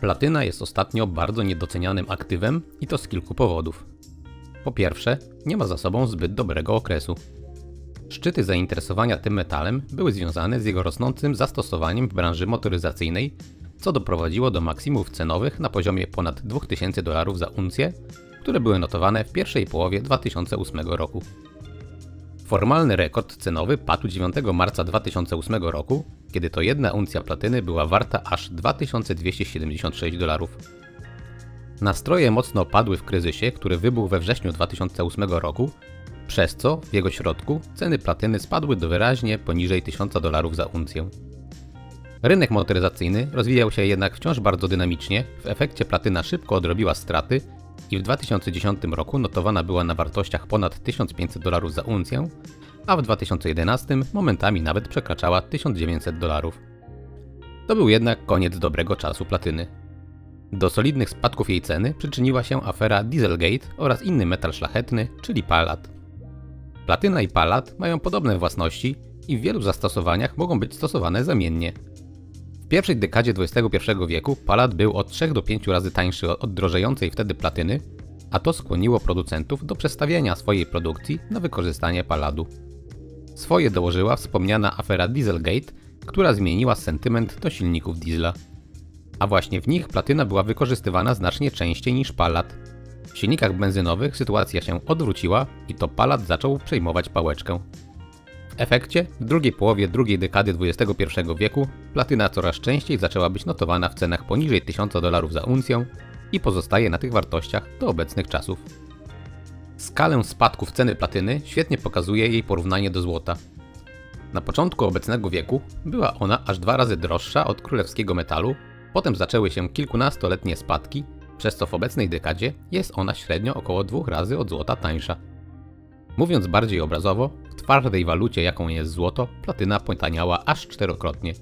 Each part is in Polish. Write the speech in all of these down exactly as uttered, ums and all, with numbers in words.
Platyna jest ostatnio bardzo niedocenianym aktywem i to z kilku powodów. Po pierwsze, nie ma za sobą zbyt dobrego okresu. Szczyty zainteresowania tym metalem były związane z jego rosnącym zastosowaniem w branży motoryzacyjnej, co doprowadziło do maksimów cenowych na poziomie ponad dwa tysiące dolarów za uncję, które były notowane w pierwszej połowie dwa tysiące ósmego roku. Formalny rekord cenowy padł dziewiątego marca dwa tysiące ósmego roku, kiedy to jedna uncja platyny była warta aż dwa tysiące dwieście siedemdziesiąt sześć dolarów. Nastroje mocno padły w kryzysie, który wybuchł we wrześniu dwa tysiące ósmego roku, przez co w jego środku ceny platyny spadły do wyraźnie poniżej tysiąca dolarów za uncję. Rynek motoryzacyjny rozwijał się jednak wciąż bardzo dynamicznie, w efekcie platyna szybko odrobiła straty i w dwa tysiące dziesiątym roku notowana była na wartościach ponad tysiąc pięćset dolarów za uncję, a w dwa tysiące jedenastym momentami nawet przekraczała tysiąc dziewięćset dolarów. To był jednak koniec dobrego czasu platyny. Do solidnych spadków jej ceny przyczyniła się afera Dieselgate oraz inny metal szlachetny, czyli pallat. Platyna i pallat mają podobne własności i w wielu zastosowaniach mogą być stosowane zamiennie. W pierwszej dekadzie dwudziestego pierwszego wieku pallat był od trzech do pięciu razy tańszy od drożejącej wtedy platyny, a to skłoniło producentów do przestawienia swojej produkcji na wykorzystanie palladu. Swoje dołożyła wspomniana afera Dieselgate, która zmieniła sentyment do silników diesla. A właśnie w nich platyna była wykorzystywana znacznie częściej niż pallat. W silnikach benzynowych sytuacja się odwróciła i to pallat zaczął przejmować pałeczkę. W efekcie w drugiej połowie drugiej dekady dwudziestego pierwszego wieku platyna coraz częściej zaczęła być notowana w cenach poniżej tysiąca dolarów za uncję i pozostaje na tych wartościach do obecnych czasów. Skalę spadków ceny platyny świetnie pokazuje jej porównanie do złota. Na początku obecnego wieku była ona aż dwa razy droższa od królewskiego metalu, potem zaczęły się kilkunastoletnie spadki, przez co w obecnej dekadzie jest ona średnio około dwóch razy od złota tańsza. Mówiąc bardziej obrazowo, w twardej walucie jaką jest złoto, platyna potaniała aż czterokrotnie.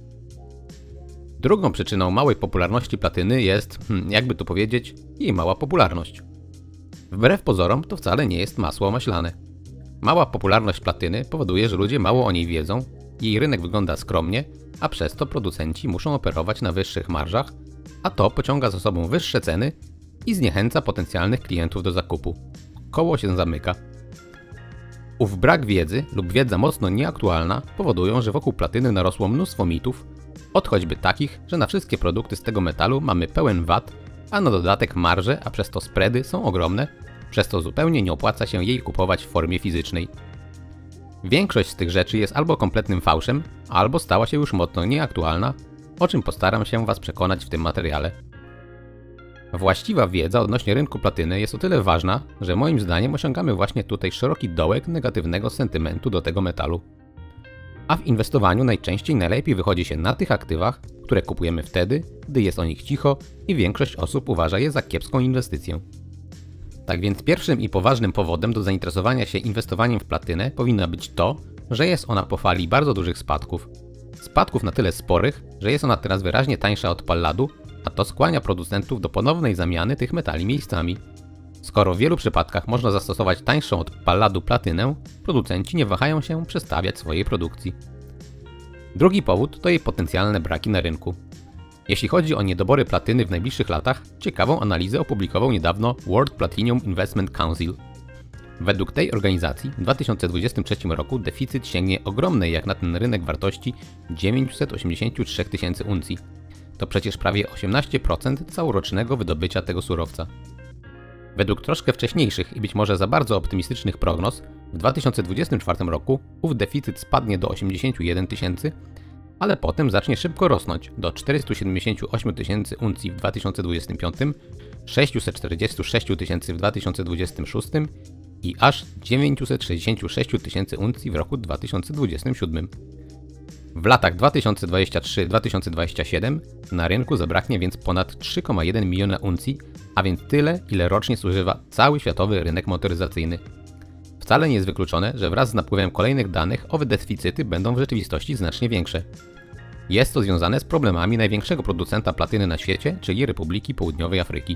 Drugą przyczyną małej popularności platyny jest, hmm, jakby to powiedzieć, jej mała popularność. Wbrew pozorom to wcale nie jest masło maślane. Mała popularność platyny powoduje, że ludzie mało o niej wiedzą, jej rynek wygląda skromnie, a przez to producenci muszą operować na wyższych marżach, a to pociąga za sobą wyższe ceny i zniechęca potencjalnych klientów do zakupu. Koło się zamyka. Ów brak wiedzy lub wiedza mocno nieaktualna powodują, że wokół platyny narosło mnóstwo mitów, od choćby takich, że na wszystkie produkty z tego metalu mamy pełen V A T, a na dodatek marże, a przez to spready są ogromne, przez co zupełnie nie opłaca się jej kupować w formie fizycznej. Większość z tych rzeczy jest albo kompletnym fałszem, albo stała się już mocno nieaktualna, o czym postaram się Was przekonać w tym materiale. Właściwa wiedza odnośnie rynku platyny jest o tyle ważna, że moim zdaniem osiągamy właśnie tutaj szeroki dołek negatywnego sentymentu do tego metalu. A w inwestowaniu najczęściej najlepiej wychodzi się na tych aktywach, które kupujemy wtedy, gdy jest o nich cicho i większość osób uważa je za kiepską inwestycję. Tak więc pierwszym i poważnym powodem do zainteresowania się inwestowaniem w platynę powinno być to, że jest ona po fali bardzo dużych spadków. Spadków na tyle sporych, że jest ona teraz wyraźnie tańsza od palladu, a to skłania producentów do ponownej zamiany tych metali miejscami. Skoro w wielu przypadkach można zastosować tańszą od palladu platynę, producenci nie wahają się przestawiać swojej produkcji. Drugi powód to jej potencjalne braki na rynku. Jeśli chodzi o niedobory platyny w najbliższych latach, ciekawą analizę opublikował niedawno World Platinum Investment Council. Według tej organizacji w dwa tysiące dwudziestym trzecim roku deficyt sięgnie ogromnej jak na ten rynek wartości dziewięćset osiemdziesiąt trzy tysięcy uncji. To przecież prawie osiemnaście procent całorocznego wydobycia tego surowca. Według troszkę wcześniejszych i być może za bardzo optymistycznych prognoz, w dwa tysiące dwudziestym czwartym roku ów deficyt spadnie do osiemdziesięciu jeden tysięcy, ale potem zacznie szybko rosnąć do czterystu siedemdziesięciu ośmiu tysięcy uncji w dwa tysiące dwudziestym piątym, sześciuset czterdziestu sześciu tysięcy w dwa tysiące dwudziestym szóstym i aż dziewięciuset sześćdziesięciu sześciu tysięcy uncji w roku dwa tysiące dwudziestym siódmym. W latach dwa tysiące dwudziestym trzecim do dwa tysiące dwudziestego siódmego na rynku zabraknie więc ponad trzy przecinek jeden miliona uncji, a więc tyle, ile rocznie zużywa cały światowy rynek motoryzacyjny. Wcale nie jest wykluczone, że wraz z napływem kolejnych danych owe deficyty będą w rzeczywistości znacznie większe. Jest to związane z problemami największego producenta platyny na świecie, czyli Republiki Południowej Afryki.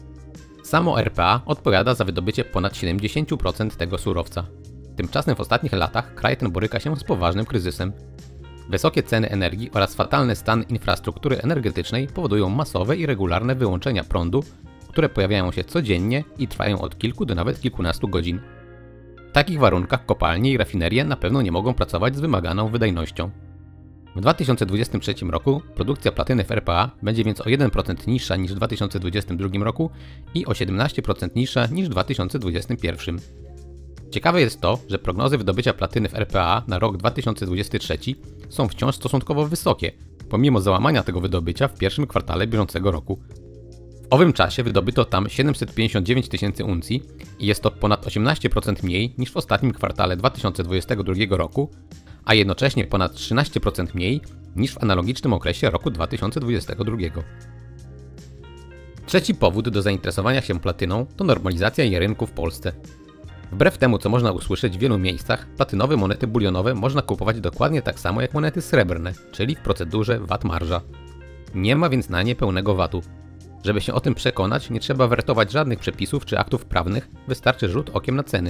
Samo R P A odpowiada za wydobycie ponad siedemdziesiąt procent tego surowca. Tymczasem w ostatnich latach kraj ten boryka się z poważnym kryzysem. Wysokie ceny energii oraz fatalny stan infrastruktury energetycznej powodują masowe i regularne wyłączenia prądu, które pojawiają się codziennie i trwają od kilku do nawet kilkunastu godzin. W takich warunkach kopalnie i rafinerie na pewno nie mogą pracować z wymaganą wydajnością. W dwa tysiące dwudziestym trzecim roku produkcja platyny w R P A będzie więc o jeden procent niższa niż w dwa tysiące dwudziestym drugim roku i o siedemnaście procent niższa niż w dwa tysiące dwudziestym pierwszym. Ciekawe jest to, że prognozy wydobycia platyny w R P A na rok dwa tysiące dwudziesty trzeci są wciąż stosunkowo wysokie, pomimo załamania tego wydobycia w pierwszym kwartale bieżącego roku. W owym czasie wydobyto tam siedemset pięćdziesiąt dziewięć tysięcy uncji i jest to ponad osiemnaście procent mniej niż w ostatnim kwartale dwa tysiące dwudziestego drugiego roku, a jednocześnie ponad trzynaście procent mniej niż w analogicznym okresie roku dwa tysiące dwudziestego drugiego. Trzeci powód do zainteresowania się platyną to normalizacja jej rynku w Polsce. Wbrew temu, co można usłyszeć w wielu miejscach, platynowe monety bulionowe można kupować dokładnie tak samo jak monety srebrne, czyli w procedurze V A T marża. Nie ma więc na nie pełnego V A T-u. Żeby się o tym przekonać, nie trzeba wertować żadnych przepisów czy aktów prawnych, wystarczy rzut okiem na ceny.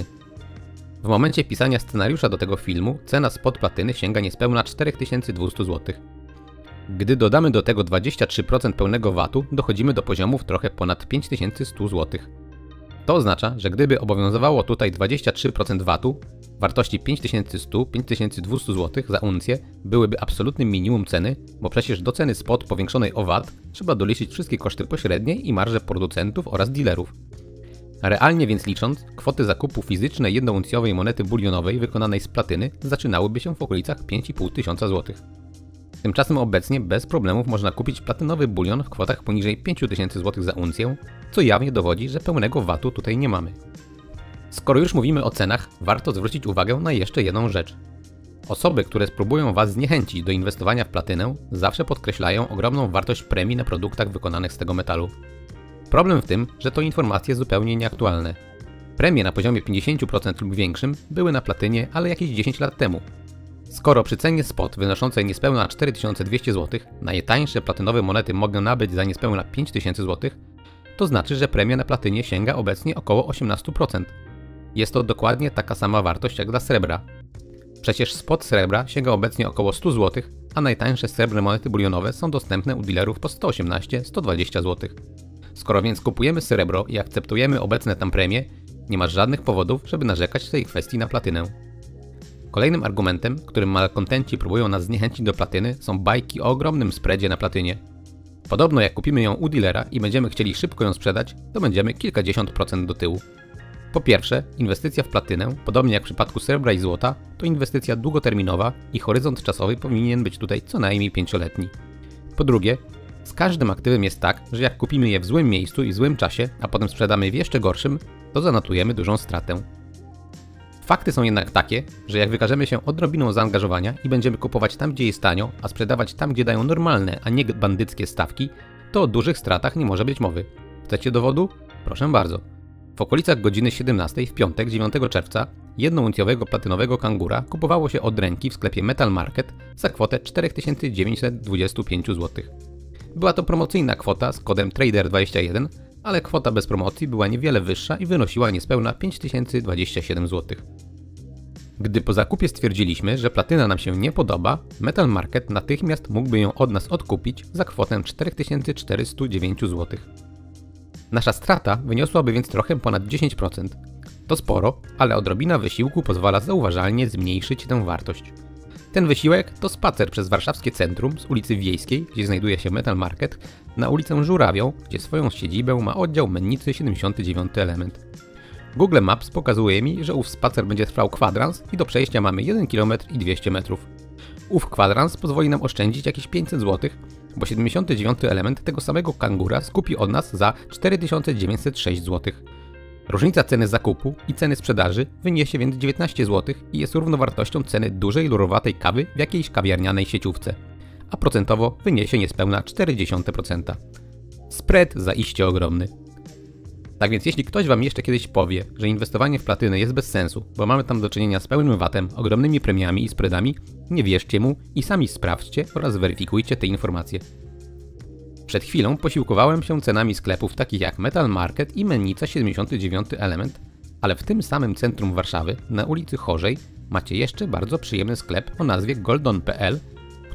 W momencie pisania scenariusza do tego filmu cena spot platyny sięga niespełna cztery tysiące dwieście złotych. Gdy dodamy do tego dwadzieścia trzy procent pełnego V A T-u, dochodzimy do poziomów trochę ponad pięć tysięcy sto złotych. To oznacza, że gdyby obowiązywało tutaj dwadzieścia trzy procent V A T-u, wartości pięć tysięcy sto do pięć tysięcy dwieście złotych za uncję byłyby absolutnym minimum ceny, bo przecież do ceny spot powiększonej o V A T trzeba doliczyć wszystkie koszty pośrednie i marże producentów oraz dealerów. Realnie więc licząc, kwoty zakupu fizycznej jednouncjowej monety bulionowej wykonanej z platyny zaczynałyby się w okolicach pięć i pół tysiąca złotych. Tymczasem obecnie bez problemów można kupić platynowy bulion w kwotach poniżej pięć tysięcy złotych za uncję, co jawnie dowodzi, że pełnego V A T-u tutaj nie mamy. Skoro już mówimy o cenach, warto zwrócić uwagę na jeszcze jedną rzecz. Osoby, które spróbują Was zniechęcić do inwestowania w platynę, zawsze podkreślają ogromną wartość premii na produktach wykonanych z tego metalu. Problem w tym, że to informacje zupełnie nieaktualne. Premie na poziomie pięćdziesiąt procent lub większym były na platynie, ale jakieś dziesięć lat temu. Skoro przy cenie spot wynoszącej niespełna cztery tysiące dwieście złotych najtańsze platynowe monety mogę nabyć za niespełna pięć tysięcy złotych, to znaczy, że premia na platynie sięga obecnie około osiemnaście procent. Jest to dokładnie taka sama wartość jak dla srebra. Przecież spot srebra sięga obecnie około sto złotych, a najtańsze srebrne monety bulionowe są dostępne u dealerów po sto osiemnaście do stu dwudziestu złotych. Skoro więc kupujemy srebro i akceptujemy obecne tam premie, nie ma żadnych powodów, żeby narzekać w tej kwestii na platynę. Kolejnym argumentem, którym malkontenci próbują nas zniechęcić do platyny, są bajki o ogromnym spreadzie na platynie. Podobno jak kupimy ją u dealera i będziemy chcieli szybko ją sprzedać, to będziemy kilkadziesiąt procent do tyłu. Po pierwsze, inwestycja w platynę, podobnie jak w przypadku srebra i złota, to inwestycja długoterminowa i horyzont czasowy powinien być tutaj co najmniej pięcioletni. Po drugie, z każdym aktywem jest tak, że jak kupimy je w złym miejscu i w złym czasie, a potem sprzedamy w jeszcze gorszym, to zanotujemy dużą stratę. Fakty są jednak takie, że jak wykażemy się odrobiną zaangażowania i będziemy kupować tam, gdzie jest tanio, a sprzedawać tam, gdzie dają normalne, a nie bandyckie stawki, to o dużych stratach nie może być mowy. Chcecie dowodu? Proszę bardzo. W okolicach godziny siedemnastej w piątek dziewiątego czerwca jednouncjowego platynowego kangura kupowało się od ręki w sklepie Metal Market za kwotę cztery tysiące dziewięćset dwadzieścia pięć złotych. Była to promocyjna kwota z kodem Trader dwadzieścia jeden, ale kwota bez promocji była niewiele wyższa i wynosiła niespełna pięć tysięcy dwadzieścia siedem złotych. Gdy po zakupie stwierdziliśmy, że platyna nam się nie podoba, Metal Market natychmiast mógłby ją od nas odkupić za kwotę cztery tysiące czterysta dziewięć złotych. Nasza strata wyniosłaby więc trochę ponad dziesięć procent. To sporo, ale odrobina wysiłku pozwala zauważalnie zmniejszyć tę wartość. Ten wysiłek to spacer przez warszawskie centrum z ulicy Wiejskiej, gdzie znajduje się Metal Market, na ulicę Żurawią, gdzie swoją siedzibę ma oddział mennicy siedemdziesiąty dziewiąty element. Google Maps pokazuje mi, że ów spacer będzie trwał kwadrans i do przejścia mamy jeden kilometr i dwieście metrów. Ów kwadrans pozwoli nam oszczędzić jakieś pięćset złotych, bo siedemdziesiąty dziewiąty element tego samego kangura skupi od nas za cztery tysiące dziewięćset sześć złotych. Różnica ceny zakupu i ceny sprzedaży wyniesie więc dziewiętnaście złotych i jest równowartością ceny dużej lurowatej kawy w jakiejś kawiarnianej sieciówce, a procentowo wyniesie niespełna cztery dziesiąte procent. Spread zaiście ogromny. Tak więc jeśli ktoś Wam jeszcze kiedyś powie, że inwestowanie w platynę jest bez sensu, bo mamy tam do czynienia z pełnym V A T-em, ogromnymi premiami i spreadami, nie wierzcie mu i sami sprawdźcie oraz weryfikujcie te informacje. Przed chwilą posiłkowałem się cenami sklepów takich jak Metal Market i Mennica siedemdziesiąty dziewiąty element, ale w tym samym centrum Warszawy, na ulicy Chorzej, macie jeszcze bardzo przyjemny sklep o nazwie goldon kropka p l,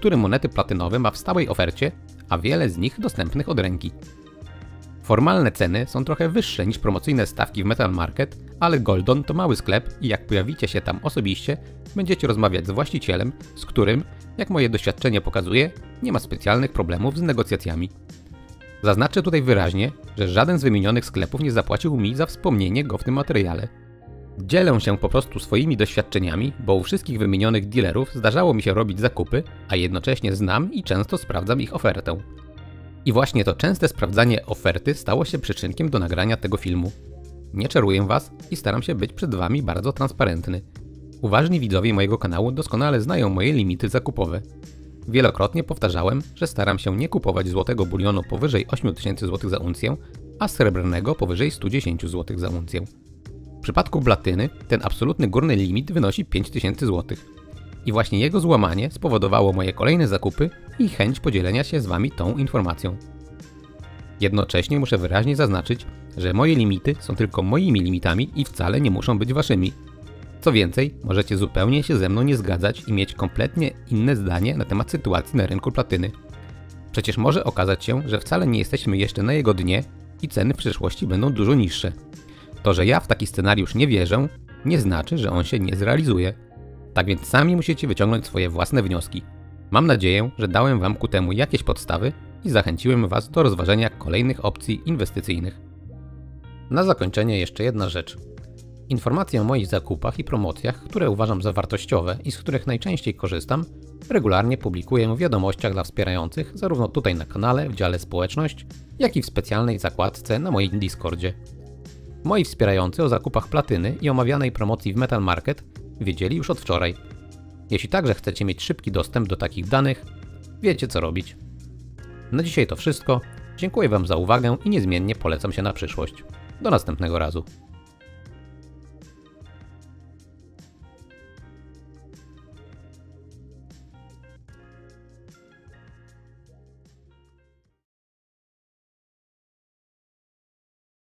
który monety platynowe ma w stałej ofercie, a wiele z nich dostępnych od ręki. Formalne ceny są trochę wyższe niż promocyjne stawki w Metal Market, ale Goldon to mały sklep i jak pojawicie się tam osobiście, będziecie rozmawiać z właścicielem, z którym, jak moje doświadczenie pokazuje, nie ma specjalnych problemów z negocjacjami. Zaznaczę tutaj wyraźnie, że żaden z wymienionych sklepów nie zapłacił mi za wspomnienie go w tym materiale. Dzielę się po prostu swoimi doświadczeniami, bo u wszystkich wymienionych dealerów zdarzało mi się robić zakupy, a jednocześnie znam i często sprawdzam ich ofertę. I właśnie to częste sprawdzanie oferty stało się przyczynkiem do nagrania tego filmu. Nie czaruję was i staram się być przed wami bardzo transparentny. Uważni widzowie mojego kanału doskonale znają moje limity zakupowe. Wielokrotnie powtarzałem, że staram się nie kupować złotego bulionu powyżej osiem tysięcy złotych za uncję, a srebrnego powyżej sto dziesięć złotych za uncję. W przypadku platyny ten absolutny górny limit wynosi pięć tysięcy złotych. I właśnie jego złamanie spowodowało moje kolejne zakupy i chęć podzielenia się z wami tą informacją. Jednocześnie muszę wyraźnie zaznaczyć, że moje limity są tylko moimi limitami i wcale nie muszą być waszymi. Co więcej, możecie zupełnie się ze mną nie zgadzać i mieć kompletnie inne zdanie na temat sytuacji na rynku platyny. Przecież może okazać się, że wcale nie jesteśmy jeszcze na jego dnie i ceny w przyszłości będą dużo niższe. To, że ja w taki scenariusz nie wierzę, nie znaczy, że on się nie zrealizuje. Tak więc sami musicie wyciągnąć swoje własne wnioski. Mam nadzieję, że dałem wam ku temu jakieś podstawy i zachęciłem was do rozważenia kolejnych opcji inwestycyjnych. Na zakończenie jeszcze jedna rzecz. Informacje o moich zakupach i promocjach, które uważam za wartościowe i z których najczęściej korzystam, regularnie publikuję w wiadomościach dla wspierających, zarówno tutaj na kanale w dziale społeczność, jak i w specjalnej zakładce na moim Discordzie. Moi wspierający o zakupach platyny i omawianej promocji w Metal Market wiedzieli już od wczoraj. Jeśli także chcecie mieć szybki dostęp do takich danych, wiecie co robić. Na dzisiaj to wszystko. Dziękuję wam za uwagę i niezmiennie polecam się na przyszłość. Do następnego razu.